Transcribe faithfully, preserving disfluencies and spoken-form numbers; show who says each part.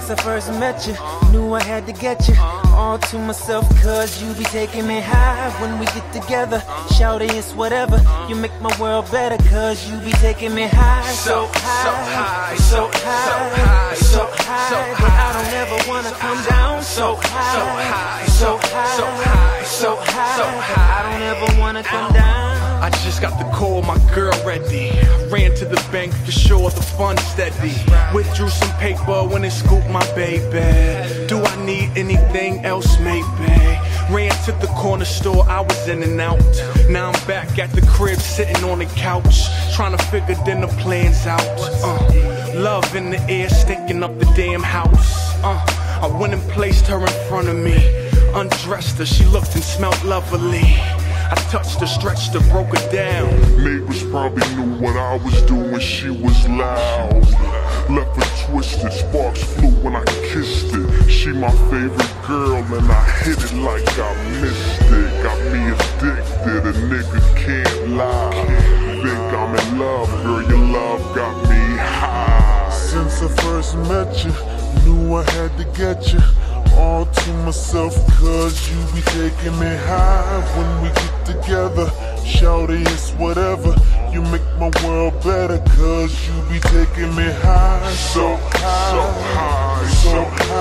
Speaker 1: Since I first met you, knew I had to get you all to myself, cause you be taking me high when we get together. Shouting it's whatever, you make my world better, cause you be taking me high. So high, so high, so high, but I don't ever wanna come down. So high, so high, so high, I don't ever wanna come down.
Speaker 2: I just got the call, my girl ready. Ran to the bank for sure, the fun's steady. Withdrew some paper when they scooped my baby. Do I need anything else, maybe? Ran to the corner store, I was in and out. Now I'm back at the crib, sitting on the couch, trying to figure dinner plans out. uh, Love in the air, stinking up the damn house. uh, I went and placed her in front of me, undressed her, she looked and smelled lovely. I touched her, stretched her, broke her down.
Speaker 3: Neighbors probably knew what I was doing, she was loud. Left her twisted, sparks flew when I kissed it. She my favorite girl and I hit it like I missed it. Got me addicted, a nigga can't lie. Think I'm in love, girl, your love got me high. Since I first met you, knew I had to get you all to myself, cause you be taking me high when we get together. Shouty, it's whatever, you make my world better, cause you be taking me high. So high, so high, so high.